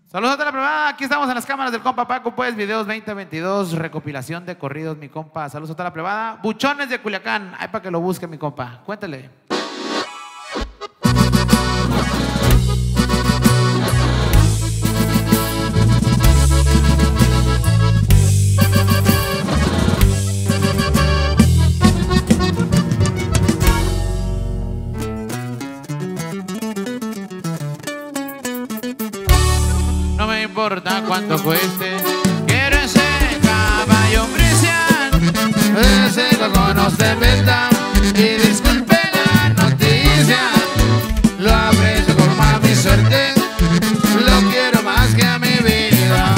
Saludos a toda la privada, aquí estamos en las cámaras del compa Paco, pues videos 2022, recopilación de corridos, mi compa. Saludos a toda la privada. Buchones de Culiacán, ahí para que lo busque, mi compa. Cuéntale. No me importa cuánto cueste, quiero ese caballo preciado, ese que conoce venta. Y disculpe la noticia, lo aprecio como a mi suerte, lo quiero más que a mi vida.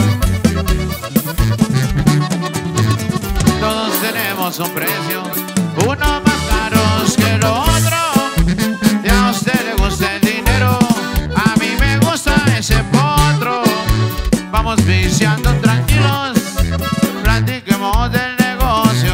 Todos tenemos un precio, uno más caro que el otro. Y a usted le gusta el dinero, a mí me gusta ese potro. Vamos viciando tranquilos, platiquemos del negocio.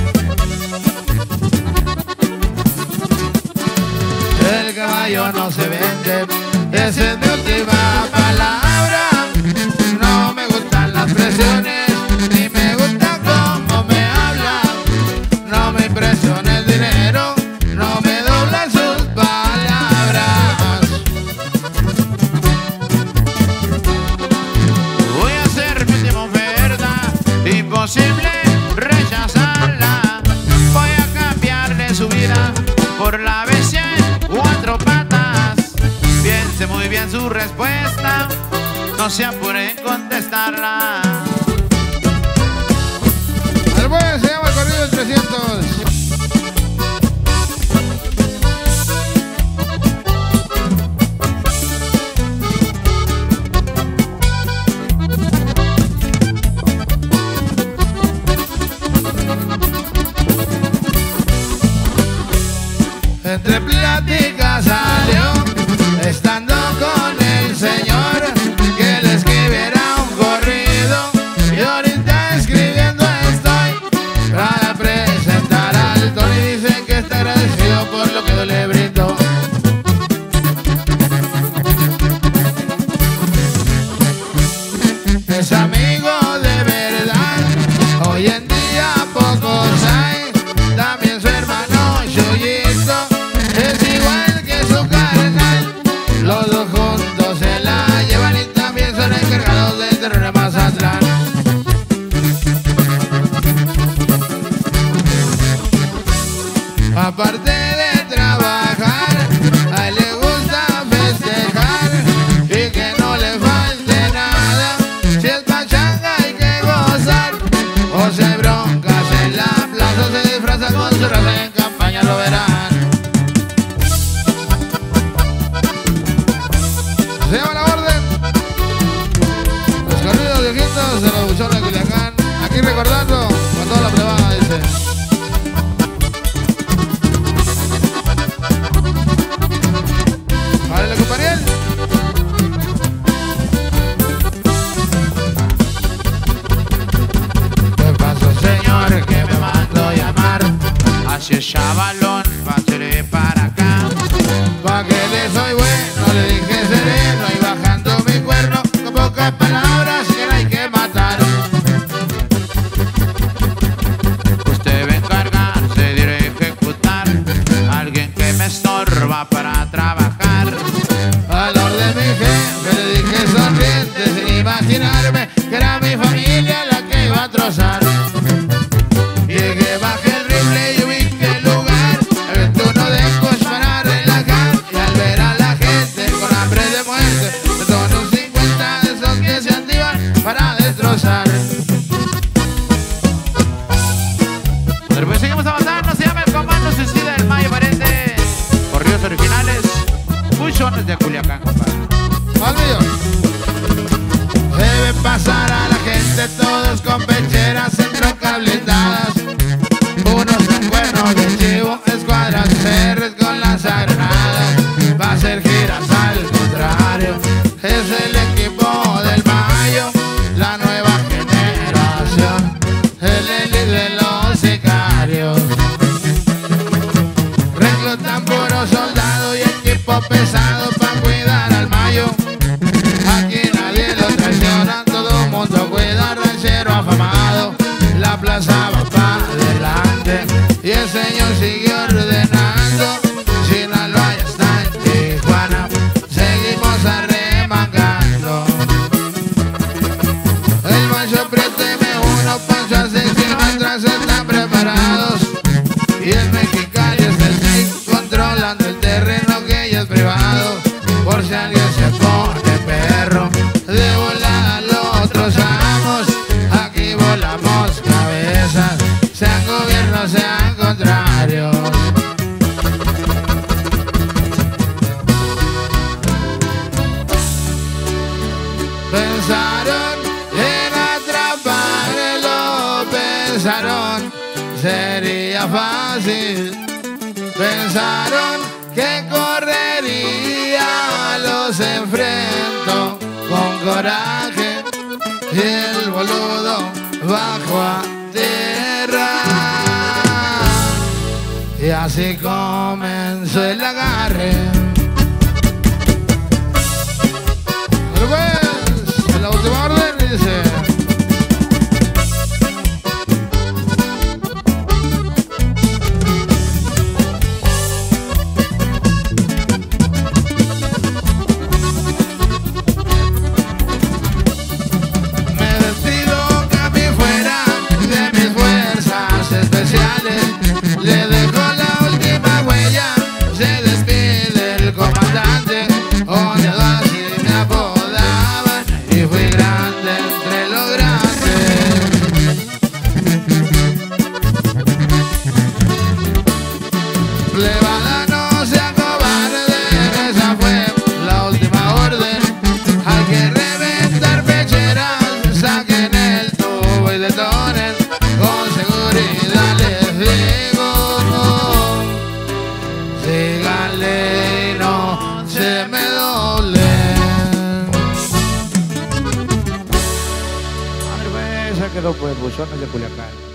El caballo no se vende, esa es mi última palabra. No me gustan las presiones, ni me gusta cómo me habla. No me impresiona el dinero, no me doblan sus palabras. Voy a hacer mi última oferta, imposible rechazarla. Voy a cambiarle su vida por la bestia en cuatro patas. Piense muy bien su respuesta, no se apure en contestarla. El buen se llama el corrido del 300. Entre pláticas salió, estando con el señor, que le escribiera un corrido. Y ahorita escribiendo estoy para presentar al Tony. Dicen que está agradecido por lo que yo le brindo. Es amigo de verdad, hoy en día pocos hay. También su hermano Chuyito es igual que su carnal. Los dos juntos se la llevan y también son encargados del terror de Mazatlán. Aparte de trabajar, a él le gusta festejar y que no le falte nada. Si es pachanga hay que gozar, o se hay broncas en la plaza, se disfraza con su raza, en campaña lo verán. Se llama La Orden. Los corridos viejitos de los buchones de Culiacán. Aquí recordando con toda la privada, dice. Vale, le compañero. ¿Qué pasó, señor? Que me mandó llamar hacia el chavalón, pásele para acá. Pa' que le soy bueno, le dije sereno y bajando mi cuerno, con pocas palabras que la hay que matar. Usted va a encargarse de ir a ejecutar a alguien que me estorba para trabajar. Al orden de mi jefe le dije sonriente sin imaginarme que era mi familia la que iba a trozar. Llegué, bajé el rifle y ubiqué el lugar, el turno de coche para relajar. Y al ver a la gente con hambre de muerte, me tomé un 50 de esos que se activan para destrozar. Pero pues seguimos avanzando, se llama El Comando Suicida del Mayo Parente. Corridos originales, buchones de Culiacán, compadre. Al millón. Debe pasar a la gente todos con pecheras en trocas blindadas, unos con cuernos de chivo, escuadras CRs con las granadas. Va a hacer giras al contrario, es el equipo del Mayo, la nueva generación, el élite de los sicarios. Reclutan puro soldado y equipo pesado para cuidar al Mayo. Aquí nadie lo Pensaron en atraparlo, pensaron sería fácil. Pensaron que correría, los enfrento con coraje y el boludo bajo a tierra. Y así comenzó el agarre. Pero pues, en la última orden dice: me despido que a mí fuera de mis fuerzas especiales. Le dejo la última huella, se despide el comandante. Oleado así me apodaban y fui grande entre los grandes. Plebada, no se acobarde, esa fue la última orden. Hay que reventar pecheras, saquen el tubo y detonen. Con seguridad les digo, síganle y no se me doblen. A ver, pues, esa quedó pues, buzones de Culiacán.